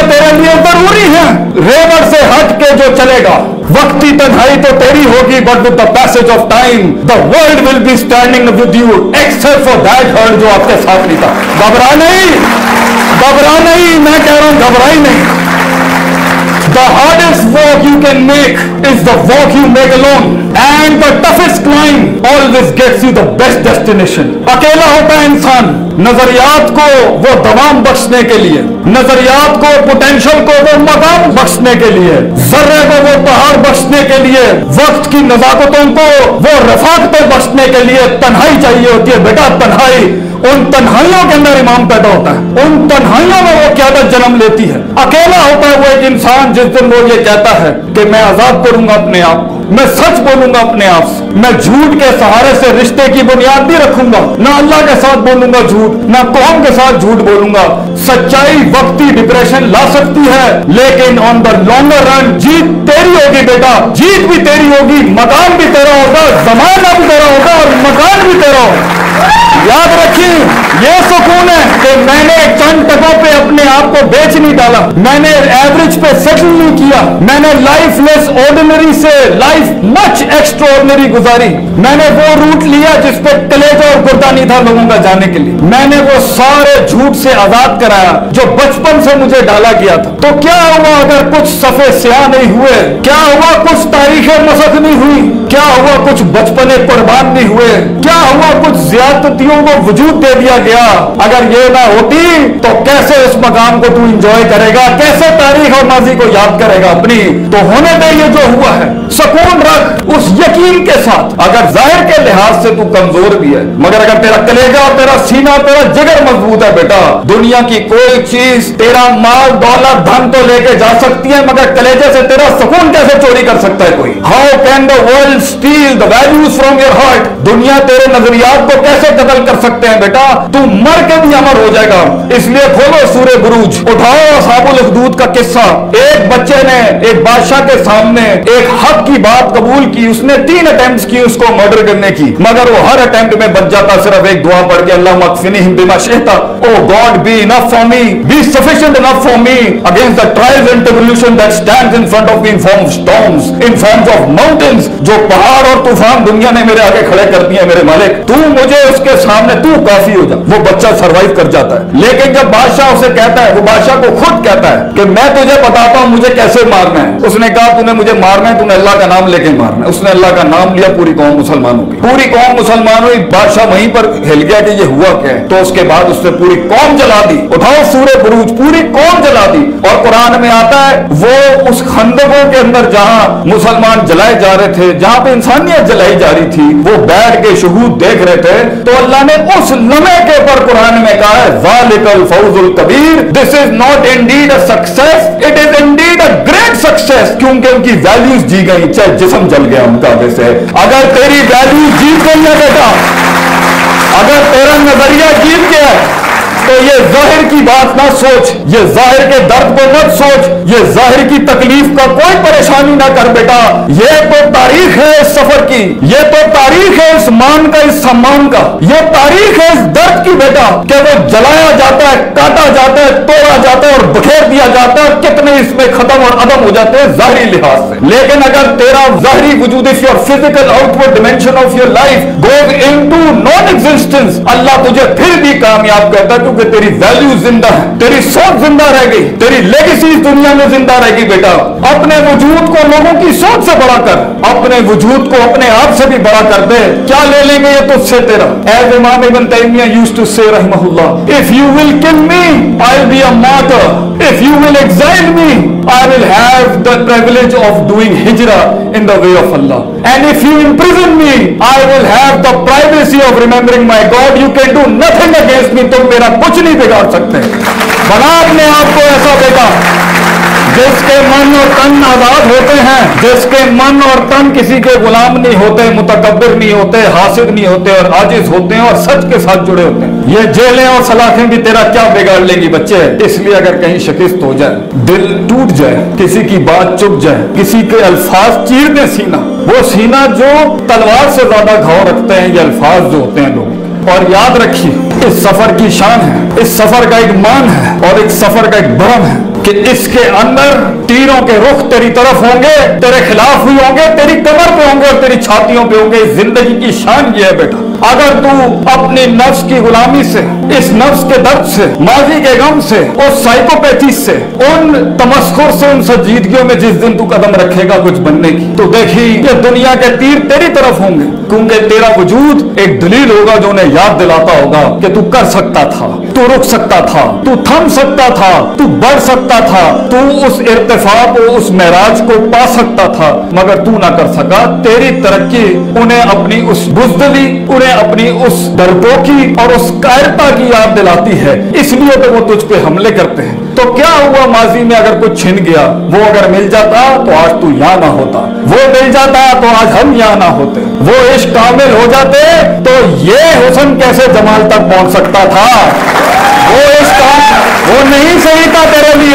तेरे लिए जरूरी हैं। रेवड़ से हट के जो चलेगा, वक्ती तन्हाई तो तेरी होगी, but with the passage of time the world will be standing with you, except for that hurt जो आपके साथ नहीं था। घबरा नहीं, मैं कह रहा हूं घबरा ही नहीं। The hardest walk you can make is the walk you make alone, and the toughest climb always gets you the best destination. अकेला होता है इंसान, नजरियात को वो दवाम बख्शने के लिए, नजरियात को, पोटेंशियल को वो मकाम बख्शने के लिए, जर्रे को वो पहाड़ बख्शने के लिए, वक्त की नजाकतों को वो रफाकतें बख्शने के लिए तन्हाई चाहिए होती है बेटा, तन्हाई। उन तन्हाइयों के अंदर इमाम पैदा होता है, उन तन्हाइयों में वो क़यादत जन्म लेती है। अकेला होता है वो एक इंसान जिस दिन वो ये कहता है कि मैं आजाद करूंगा अपने आप को, मैं सच बोलूंगा अपने आप से, मैं झूठ के सहारे से रिश्ते की बुनियाद नहीं रखूंगा, ना अल्लाह के साथ बोलूंगा झूठ, ना कौम के साथ झूठ बोलूंगा। सच्चाई वक्ती डिप्रेशन ला सकती है, लेकिन ऑन द लॉन्गर रन जीत तेरी होगी बेटा, जीत भी तेरी होगी, मकान भी तेरा होगा, जमाना भी तेरा होगा और मकान भी तेरा होगा। याद रखिए, ये सुकून है कि मैंने चंद टकों पे अपने आप को बेच नहीं डाला, मैंने एवरेज पे सेटल नहीं किया, मैंने लाइफ लेस ऑर्डिनरी से लाइफ मच एक्स्ट्राऑर्डिनरी गुजारी, मैंने वो रूट लिया जिस पे कलेजा और गुर्दा नहीं था लोगों का जाने के लिए, मैंने वो सारे झूठ से आजाद कराया जो बचपन से मुझे डाला गया था। तो क्या हुआ अगर कुछ सफे स्याह नहीं हुए, क्या हुआ कुछ तारीखें मसक नहीं हुई, क्या हुआ कुछ बचपने कुर्बान नहीं हुए, क्या हुआ कुछ ज्यादतियों को वजूद दे दिया गया। अगर ये ना होती तो कैसे उस मकाम को तू इंजॉय करेगा, कैसे तारीख और माजी को याद करेगा अपनी। तो होने दे ये जो हुआ है, सुकून रख उस यकीन के साथ, अगर जाहिर के लिहाज से तू कमजोर भी है, मगर अगर तेरा कलेजा, तेरा सीना, तेरा जिगर मजबूत है बेटा, दुनिया की कोई चीज तेरा माल दौलत धन तो लेके जा सकती है, मगर कलेजे से तेरा सुकून कैसे चोरी कर सकता है कोई। How can the world steal the values from your heart, दुनिया तेरे नजरियात को कैसे कत्ल कर सकते हैं बेटा, तू मर के भी अमर हो जाएगा। इसलिए खोलो सूरे बुरूज, उठाओ असहाबुल उखदूद का किस्सा। एक बच्चे ने एक बादशाह के सामने एक हक की बात कबूल की, उसने 3 अटेम्प्ट्स की उसको मर्डर करने की, मगर वो हर अटेम्प्ट में बच जाता सिर्फ एक दुआ पढ़ के, अल्लाह मगफिनिहिम बिमा शि'ता, O God be enough for me, be sufficient enough for me against the trials and tribulation that stands in front of me in form of storms, in forms of mountains, जो पहाड़ और तूफान दुनिया ने मेरे आगे खड़े कर दिए मेरे मालिक, तू मुझे उसके सामने तू काफी हो जा। वो बच्चा सरवाइव कर जाता है, लेकिन जब बादशाह उसे कहता है, वो बादशाह को खुद कहता है कि मैं तुझे बताता हूं मुझे कैसे मारना है। उसने कहा तूने मुझे मारना है, तूने अल्लाह का नाम लेके मारना है। उसने अल्लाह का नाम लिया, पूरी कौम मुसलमान हो गई, पूरी कौम मुसलमान हुई। बादशाह वहीं पर हिल गया कि ये हुआ क्या है, तो उसके बाद उसने पूरी कौम जला दी। उठाओ सूरे बुरूज, पूरी कौम जला दी। और कुरान में आता है वो उस खंदकों के अंदर जहां मुसलमान जलाए जा रहे थे, जहां पे इंसानियत जलाई जा रही थी, वो बैठ के शहूद देख रहे थे, तो अल्लाह ने उस लम्हे के ऊपर कुरान में कहा है ज़ालिकल फौजुल कबीर, this is not indeed a success, it is indeed a great success, क्योंकि उनकी वैल्यूज जी गई, चाहे जिस्म जल गया उनका। वैसे अगर तेरी वैल्यूज जीत गई है बेटा, अगर तेरा नजरिया जीत गया है, तो ये जाहिर की बात ना सोच, ये जाहिर के दर्द को मत सोच, ये जाहिर की तकलीफ का कोई परेशानी ना कर बेटा। ये तो तारीख है इस सफर की, ये तो तारीख है इस मान का, इस सम्मान का, ये तारीख है इस दर्द की बेटा, कि वो जलाया जाता है, काटा जाता है, तोड़ा जाता है और बखेर दिया जाता है, कितने इसमें खत्म और अदम हो जाते हैं जाहिरी लिहाज से। लेकिन अगर तेरा जाहिरी वजूद, if your physical outward dimension of your life goes into non existence, Allah तुझे फिर भी कामयाब करता है, क्योंकि तेरी वैल्यू जिंदा है, तेरी सोच जिंदा रह गई, तेरी लेगेसी दुनिया में जिंदा रहेगी बेटा। अपने वजूद को लोगों की सोच से बड़ा कर, अपने वजूद को अपने आप से भी बड़ा कर दे। क्या ले लेंगे ये तुझसे तेरा? एज इमाम इब्न तैमिया यूज्ड टू से रहमहुल्लाह, if you will kill me I will be a martyr, if you will exile me I will have the privilege of doing हिजरा in the way of Allah, and if you imprison me I will have the privacy of remembering my God, you can do nothing against me, तुम मेरा कुछ नहीं बिगाड़ सकते। बना अपने आप को ऐसा बेटा जिसके मन और तन आजाद होते हैं, जिसके मन और तन किसी के गुलाम नहीं होते, मुतकब्बिर नहीं होते, हासिद नहीं होते और आजिज होते हैं और सच के साथ जुड़े होते हैं। ये जेलें और सलाखें भी तेरा क्या बिगाड़ लेंगी बच्चे। इसलिए अगर कहीं शिकस्त हो जाए, दिल टूट जाए, किसी की बात चुप जाए, किसी के अल्फाज चीर दे सीना, वो सीना जो तलवार से ज्यादा घाव रखते हैं, ये अल्फाज जो होते हैं लोग। और याद रखिए इस सफर की शान है, इस सफर का एक मान है और एक सफर का एक भरम है। कि इसके अंदर तीरों के रुख तेरी तरफ होंगे, तेरे खिलाफ भी होंगे, तेरी कमर पे होंगे और तेरी छातियों पे होंगे। जिंदगी की शान ये है बेटा, अगर तू अपनी नफ्स की गुलामी से, इस नफ्स के दर्द से, माजी के गम से, उस साइकोपैथी से, उन तमस्खुर से, उन संजीदगियों में जिस दिन तू कदम रखेगा कुछ बनने की, तो देखी ये दुनिया के तीर तेरी तरफ होंगे, क्योंकि तेरा वजूद एक दलील होगा जो उन्हें याद दिलाता होगा कि तू कर सकता था, तू रुक सकता था, तू थम सकता था, तू बढ़ सकता था, तू उस इर्तिफा को, उस महराज को पा सकता था, मगर तू ना कर सका। तेरी तरक्की उन्हें अपनी उस बुज़दिली, उन्हें अपनी उस डरपोकी और उस कायरता की याद दिलाती है, इसलिए तो वो तुझ पे हमले करते हैं। तो क्या हुआ माजी में अगर कुछ छिन गया, वो अगर मिल जाता तो आज तू यहाँ ना होता, वो मिल जाता तो आज हम यहाँ ना होते, वो इश्क कामिल हो जाते तो ये हुस्न कैसे जमाल तक पहुंच सकता था। वो इश्क वो नहीं सही था तेरे लिए।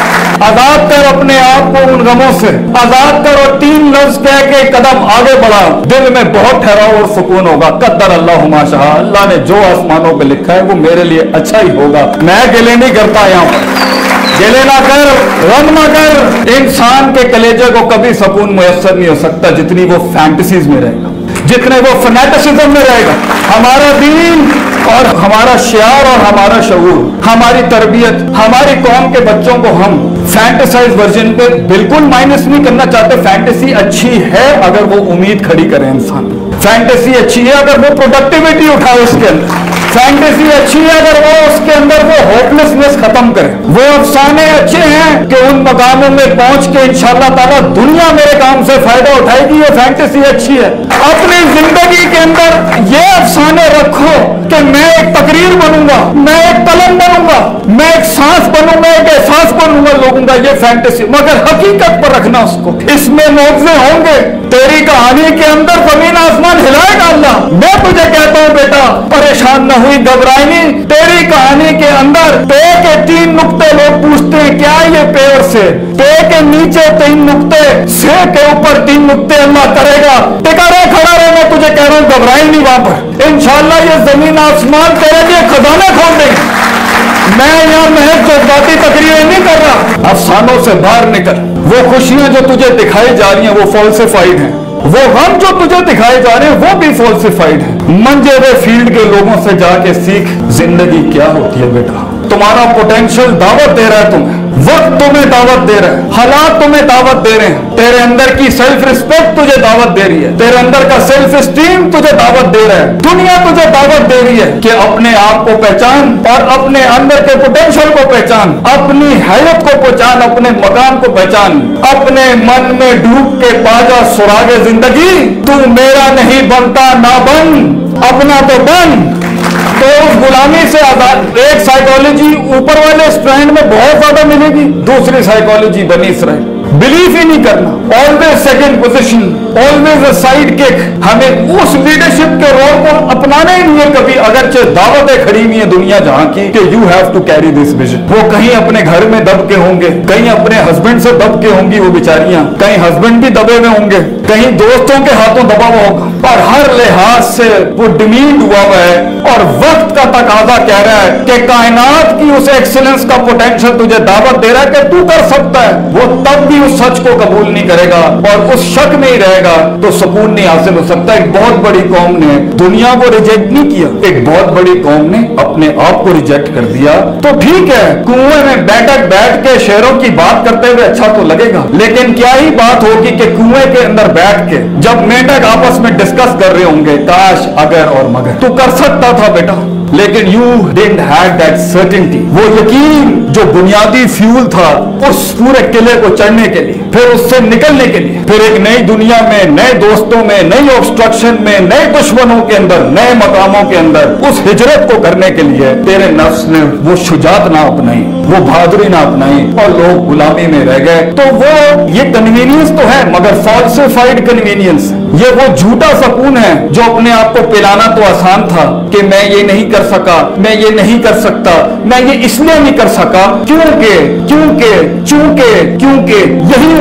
आजाद कर अपने आप को उन गमों से, आजाद कर और 3 लफ्ज कह के कदम आगे बढ़ा, दिल में बहुत ठहराव और सुकून होगा। कद्दर अल्लाह मा शाह, अल्लाह ने जो आसमानों पे लिखा है वो मेरे लिए अच्छा ही होगा। मैं गिले नहीं करता, यहाँ पर गिले ना कर, गम ना कर। इंसान के कलेजे को कभी सुकून मुयस्सर नहीं हो सकता जितनी वो फैंटेसीज में रहेगा, जितने वो फनेटिसिज्म में रहेगा। हमारा दीन और हमारा शियार और हमारा शऊर, हमारी तरबियत, हमारी कौम के बच्चों को हम फैंटेसाइज वर्जन पे बिल्कुल माइनस नहीं करना चाहते। फैंटेसी अच्छी है अगर वो उम्मीद खड़ी करे इंसान, फैंटेसी अच्छी है अगर वो प्रोडक्टिविटी उठाए उसके अंदर, फैंटेसी अच्छी है अगर वो उसके अंदर वो होपलेसनेस खत्म करे। वो अफसाने अच्छे हैं कि उन मकामों में पहुंच के इंशाअल्लाह ताला दुनिया मेरे काम से फायदा उठाएगी, ये फैंटेसी अच्छी है। अपनी जिंदगी के अंदर ये अफसाने रखो कि मैं एक तकरीर बनूंगा, मैं एक कलम बनूंगा, मैं एक सांस बनूंगा, एक एहसास बनूंगा लोगों का, ये फैंटेसी। मगर हकीकत पर रखना उसको, इसमें मौज़े होंगे। तेरी कहानी के अंदर जमीन आसमान हिलाएगा अल्लाह। मैं तुझे कहता हूं बेटा, परेशान न हुई, घबराई नहीं। तेरी कहानी के अंदर पे के 3 नुक्ते लोग पूछते हैं क्या ये पे और से, पे के नीचे 3 नुक्ते, से के ऊपर 3 नुक्ते अल्लाह करेगा। टिका रहे, खड़ा रहे, मैं तुझे कह रहा हूं घबराई नहीं वहां पर। इंशाअल्लाह ये जमीन आसमान तेरे लिए खजाना खोल देंगे। मैं यहाँ महज जज्बाती तकरीरें नहीं कर रहा, अफसानों से बाहर निकल। वो खुशियां जो तुझे दिखाई जा रही हैं वो फॉल्सिफाइड हैं, वो गम जो तुझे दिखाए जा रहे हैं वो भी फॉल्सिफाइड है। मंजे हुए फील्ड के लोगों से जाके सीख जिंदगी क्या होती है बेटा। तुम्हारा पोटेंशियल दावत दे रहा है तुम्हें, वक्त तुम्हें दावत दे रहा है, हालात तुम्हें दावत दे रहे हैं, तेरे अंदर की सेल्फ रिस्पेक्ट तुझे दावत दे रही है, तेरे अंदर का सेल्फ स्टीम तुझे दावत दे रहा है, दुनिया तुझे दावत दे रही है कि अपने आप को पहचान और अपने अंदर के पोटेंशियल को पहचान, अपनी हैयत को पहचान, अपने मकाम को पहचान, अपने मन में डूब के पाजा सुरागे जिंदगी। तू मेरा नहीं बनता ना बन, अपना तो बन। तो उस गुलामी से आजाद एक साइकोलॉजी ऊपर वाले स्ट्रैंड में बहुत ज्यादा मिलेगी, दूसरी साइकोलॉजी बनी इसराइल, बिलीव ही नहीं करना, always second position, always a sidekick. हमें उस लीडरशिप के रोल को अपनाना ही नहीं है कभी, अगरचे दावतें खड़ी हुई है दुनिया जहां की कि you have to carry this vision. वो कहीं अपने घर में दब के होंगे, कहीं अपने हस्बैंड से दब के होंगी वो बेचारियां, कहीं हस्बैंड भी दबे हुए होंगे, कहीं दोस्तों के हाथों दबा हुआ होगा, और हर लिहाज से वो डिमीट हुआ हुआ है। और वक्त का तकाजा कह रहा है कि कायनात की उस एक्सीलेंस का पोटेंशियल तुझे दावत दे रहा है कि तू कर सकता है। वो तब भी उस सच को कबूल नहीं करेगा और उस शक में ही रहेगा तो सुकून नहीं हासिल हो सकता। एक बहुत बड़ी कौम ने दुनिया को रिजेक्ट नहीं किया, एक बहुत बड़ी कौम ने अपने आप को रिजेक्ट कर दिया। तो ठीक है, कुएं में बैठ के शेरों की बात करते हुए अच्छा तो लगेगा, लेकिन क्या ही बात होगी कि कुएं के अंदर बैठ के जब मेंढक आपस में डिस्कस कर रहे होंगे काश अगर और मगर। तू कर सकता था बेटा, लेकिन you didn't have that certainty, वो यकीन जो बुनियादी फ्यूल था उस पूरे किले को चढ़ने के लिए, फिर उससे निकलने के लिए, फिर एक नई दुनिया में, नए दोस्तों में, नई ऑब्स्ट्रक्शन में, नए दुश्मनों के अंदर, नए मकामों के अंदर उस हिजरत को करने के लिए तेरे नफ्स ने वो शुजात ना अपनाई, वो बहादुरी ना अपनाई और लोग गुलामी में रह गए। तो वो ये कन्वीनियंस तो है मगर फॉल्सिफाइड कन्वीनियंस, ये वो झूठा सुकून है जो अपने आप को पिलाना तो आसान था कि मैं ये नहीं कर सका, मैं ये नहीं कर सकता, मैं ये इसलिए नहीं कर सका क्योंकि क्योंकि क्योंकि क्योंकि यही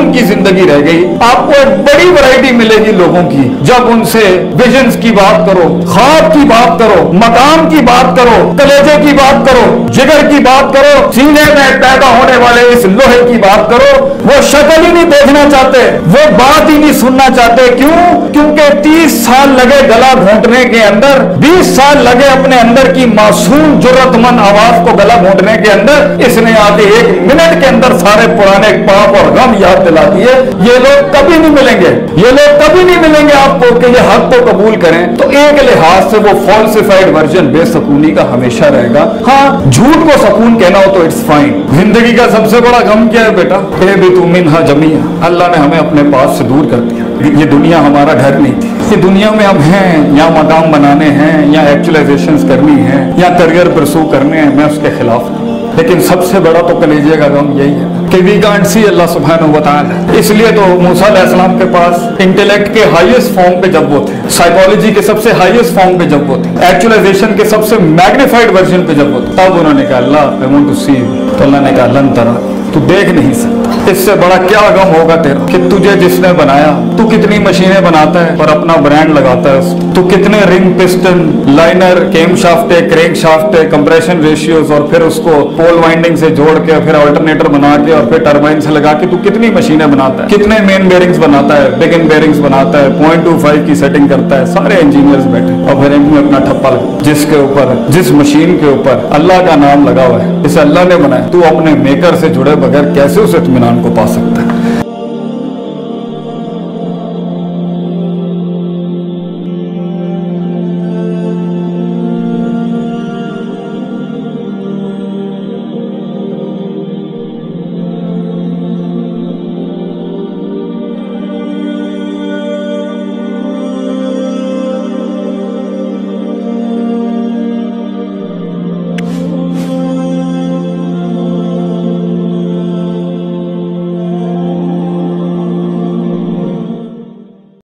सुकून की जिंदगी रह गई। आपको एक बड़ी वैरायटी मिलेगी लोगों की जब उनसे विजन्स की बात करो, ख्वाब की बात करो, मकाम की बात करो, कलेजे की बात करो, जिगर की बात करो, सीने में पैदा होने वाले इस लोहे की बात करो। वो शक्ल ही नहीं देखना चाहते, वो बात ही नहीं सुनना चाहते। क्यों? क्योंकि 30 साल लगे गला घोंटने के अंदर, 20 साल लगे अपने अंदर की मासूम जुर्रतमंद आवाज को गला घोंटने के अंदर। इसने आके 1 मिनट के अंदर सारे पुराने पाप और गम याद दिला दिए। ये लोग कभी नहीं मिलेंगे, ये लोग कभी नहीं मिलेंगे आपको कि ये हक को कबूल करें। तो एक लिहाज से वो फॉल्सिफाइड वर्जन बेसकूनी का हमेशा रहेगा। हाँ, झूठ को सकून कहना हो तो इट्स फाइन। जिंदगी का सबसे बड़ा गम क्या है बेटा? ए भी तू मिन्हा जमिया, अल्लाह ने हमें अपने पास से दूर कर दिया। ये दुनिया हमारा घर नहीं थी। ये दुनिया में हम हैं, या मकाम बनाने हैं, या एक्चुअलाइजेशंस करनी है, या करियर परसू करने हैं, मैं उसके खिलाफ नहीं। लेकिन सबसे बड़ा तो कलेजे का गम यही है कि वी कांट सी अल्लाह सुब्हानहू व तआला। इसलिए तो मूसा अलैहिस्सलाम के पास इंटेलेक्ट के हाईएस्ट फॉर्म पे जब वो थे, साइकोलॉजी के सबसे हाईएस्ट फॉर्म पे जब वो थे, एक्चुअलाइजेशन के सबसे मैग्नीफाइड वर्जन पे जब वो थे, तब उन्होंने कहा Allah I want to see you. तो अल्लाह ने कहा लन तरा, तू देख नहीं सकता। इससे बड़ा क्या गम होगा तेरा कि तुझे जिसने बनाया, तू कितनी मशीनें बनाता है और अपना ब्रांड लगाता है, तू कितने ring, piston, liner, camshaft, crankshaft, compression ratios और फिर उसको पोल वाइंडिंग से जोड़ के फिर अल्टरनेटर बना के और फिर टरबाइन से लगा के तू कितनी मशीनें बनाता है, कितने मेन बेयरिंग्स बनाता है, बिगिन बेयरिंग्स बनाता है, 0.25 की सेटिंग करता है। सारे इंजीनियर्स बैठे और फिर इनमें अपना ठप्पा लगा जिसके ऊपर, जिस मशीन के ऊपर अल्लाह का नाम लगा हुआ है, इसे अल्लाह ने बनाया। तू अपने मेकर से जुड़े बगैर कैसे उस इत्मीनान को पा सकता है?